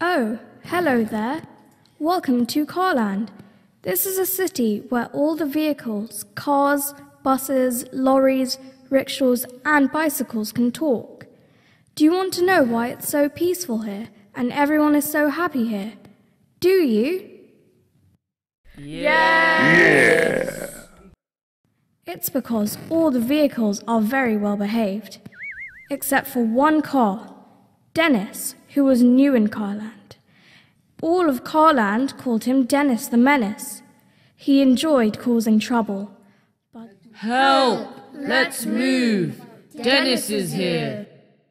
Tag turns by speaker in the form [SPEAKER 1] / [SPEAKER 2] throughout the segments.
[SPEAKER 1] Oh, hello there. Welcome to Carland. This is a city where all the vehicles, cars, buses, lorries, rickshaws, and bicycles can talk. Do you want to know why it's so peaceful here and everyone is so happy here? Do you?
[SPEAKER 2] Yeah!
[SPEAKER 1] It's because all the vehicles are very well behaved, except for one car, Dennis, who was new in Carland. All of Carland called him Dennis the Menace. He enjoyed causing trouble. But
[SPEAKER 2] Help! Let's move! Dennis is here!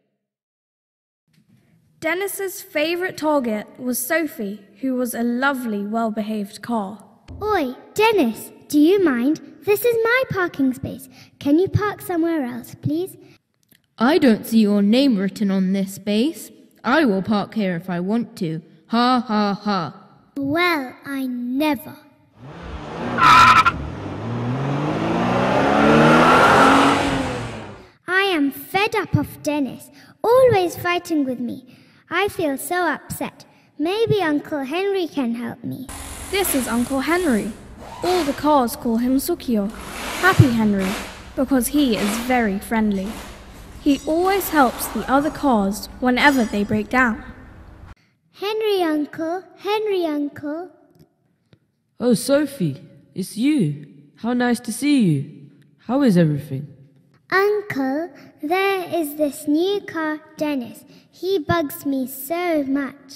[SPEAKER 1] Dennis's favorite target was Sophie, who was a lovely, well-behaved car.
[SPEAKER 3] Oi, Dennis, do you mind? This is my parking space. Can you park somewhere else, please?
[SPEAKER 4] I don't see your name written on this space. I will park here if I want to. Ha ha ha.
[SPEAKER 3] Well, I never. I am fed up of Dennis, always fighting with me. I feel so upset. Maybe Uncle Henry can help me.
[SPEAKER 1] This is Uncle Henry. All the cars call him Sukio, Happy Henry, because he is very friendly. He always helps the other cars whenever they break down.
[SPEAKER 3] Henry Uncle, Henry Uncle.
[SPEAKER 2] Oh, Sophie, it's you. How nice to see you. How is everything?
[SPEAKER 3] Uncle, there is this new car, Dennis. He bugs me so much.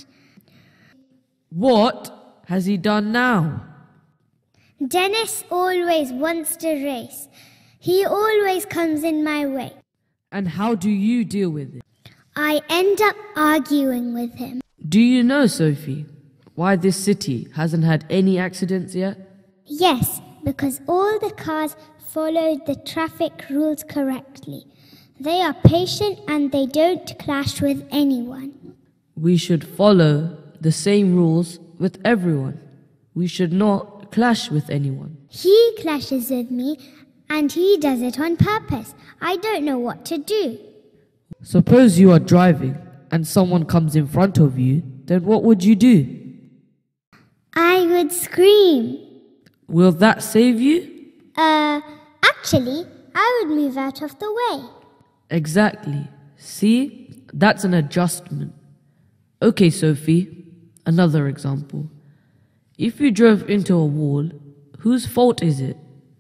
[SPEAKER 2] What has he done now?
[SPEAKER 3] Dennis always wants to race. He always comes in my way.
[SPEAKER 2] And how do you deal with it?
[SPEAKER 3] I end up arguing with him.
[SPEAKER 2] Do you know, Sophie, why this city hasn't had any accidents yet?
[SPEAKER 3] Yes, because all the cars followed the traffic rules correctly. They are patient and they don't clash with anyone.
[SPEAKER 2] We should follow the same rules with everyone. We should not clash with anyone.
[SPEAKER 3] He clashes with me and he does it on purpose. I don't know what to do.
[SPEAKER 2] Suppose you are driving and someone comes in front of you, then what would you do?
[SPEAKER 3] I would scream.
[SPEAKER 2] Will that save you?
[SPEAKER 3] Actually, I would move out of the way.
[SPEAKER 2] Exactly. See? That's an adjustment. Okay, Sophie, another example. If you drove into a wall, whose fault is it?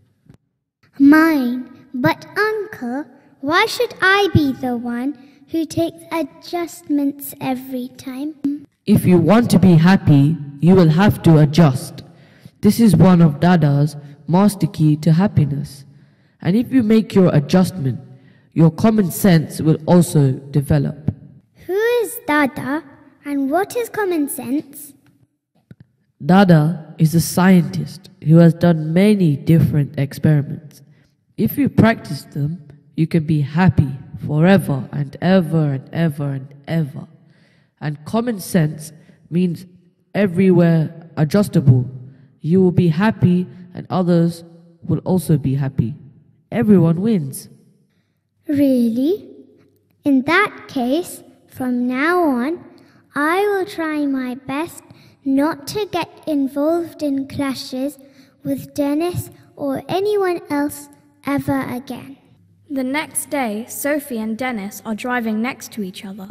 [SPEAKER 3] Mine. But Uncle, why should I be the one who takes adjustments every time?
[SPEAKER 2] If you want to be happy, you will have to adjust. This is one of Dada's master key to happiness. And if you make your adjustment, your common sense will also develop.
[SPEAKER 3] Who is Dada and what is common sense?
[SPEAKER 2] Dada is a scientist who has done many different experiments. If you practice them, you can be happy forever and ever and ever and ever. And common sense means everywhere adjustable. You will be happy and others will also be happy. Everyone wins.
[SPEAKER 3] Really? In that case, from now on, I will try my best not to get involved in clashes with Dennis or anyone else ever again.
[SPEAKER 1] The next day, Sophie and Dennis are driving next to each other.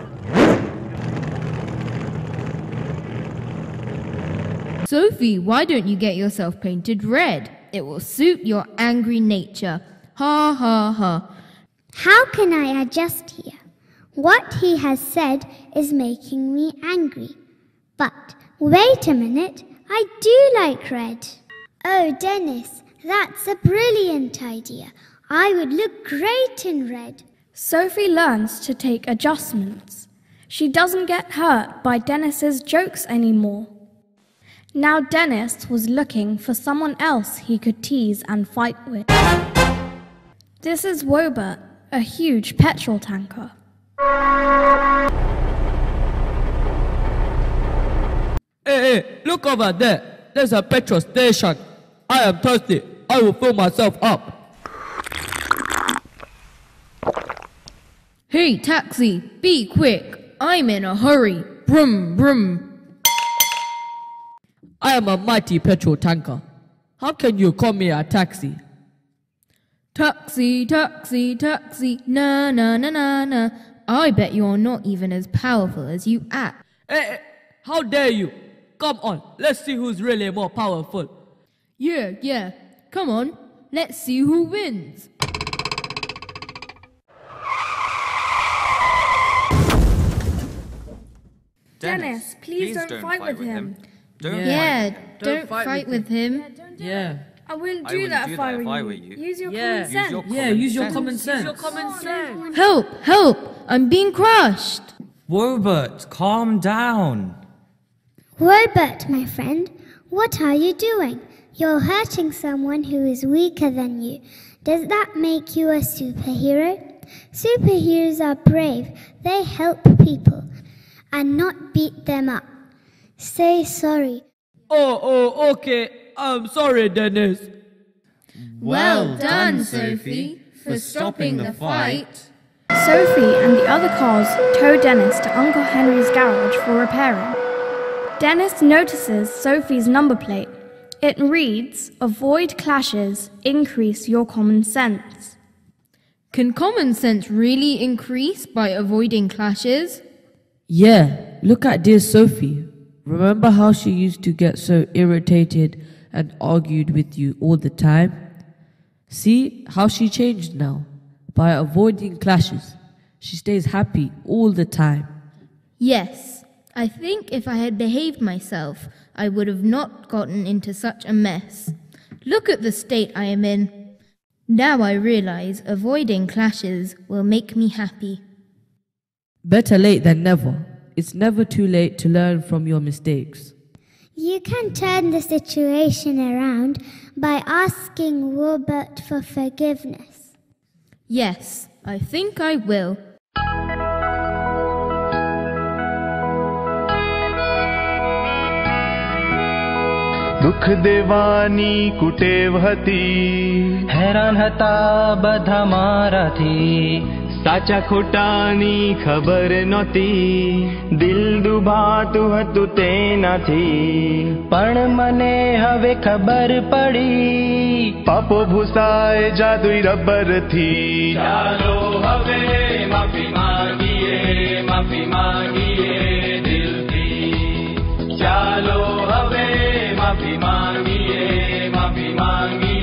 [SPEAKER 4] Sophie, why don't you get yourself painted red? It will suit your angry nature. Ha ha ha.
[SPEAKER 3] How can I adjust here? What he has said is making me angry. But wait a minute, I do like red. Oh, Dennis, that's a brilliant idea. I would look great in red.
[SPEAKER 1] Sophie learns to take adjustments. She doesn't get hurt by Dennis's jokes anymore. Now Dennis was looking for someone else he could tease and fight with. This is Wobert, a huge petrol tanker.
[SPEAKER 5] Hey, look over there. There's a petrol station. I am thirsty. I will fill myself up.
[SPEAKER 4] Hey, taxi, be quick. I'm in a hurry. Brum, brum.
[SPEAKER 5] I am a mighty petrol tanker. How can you call me a taxi?
[SPEAKER 4] Taxi, taxi, taxi, na na na na na. I bet you're not even as powerful as you act.
[SPEAKER 5] Hey, how dare you? Come on, let's see who's really more powerful.
[SPEAKER 4] Yeah. Come on, let's see who wins.
[SPEAKER 1] Dennis, please don't fight with him.
[SPEAKER 4] Don't fight with him.
[SPEAKER 2] Yeah.
[SPEAKER 1] I wouldn't do that if I were you. Use your common sense.
[SPEAKER 2] Use your common sense.
[SPEAKER 4] Help! I'm being crushed.
[SPEAKER 6] Robert, calm down.
[SPEAKER 3] Robert, my friend, what are you doing? You're hurting someone who is weaker than you. Does that make you a superhero? Superheroes are brave. They help people and not beat them up. Say sorry.
[SPEAKER 5] Oh, okay. I'm sorry, Dennis.
[SPEAKER 4] Well done, Sophie, for stopping the fight.
[SPEAKER 1] Sophie and the other cars tow Dennis to Uncle Henry's garage for repairing. Dennis notices Sophie's number plate. It reads, "Avoid clashes, increase your common sense."
[SPEAKER 4] Can common sense really increase by avoiding clashes?
[SPEAKER 2] Yeah, look at dear Sophie. Remember how she used to get so irritated and argued with you all the time? See how she changed now. By avoiding clashes, she stays happy all the time.
[SPEAKER 4] Yes, I think if I had behaved myself, I would have not gotten into such a mess. Look at the state I am in. Now I realize avoiding clashes will make me happy.
[SPEAKER 2] Better late than never. It's never too late to learn from your mistakes.
[SPEAKER 3] You can turn the situation around by asking Robert for forgiveness.
[SPEAKER 4] Yes, I think I will.
[SPEAKER 7] દુઃખ દેવાની કુટેવ હતી,
[SPEAKER 8] હેરાન હતા બધા મારાથી,
[SPEAKER 7] સાચા ખોટાની ખબર નહોતી, દિલ દુભાતું હતું તેનાથી,
[SPEAKER 8] પણ મને હવે ખબર પડી,
[SPEAKER 7] પાપો ભૂસાય જાદુઈ રબરથી.
[SPEAKER 9] ચાલો હવે માફી માંગીએ દિલથી. ચાલો હવે માફી માંગીએ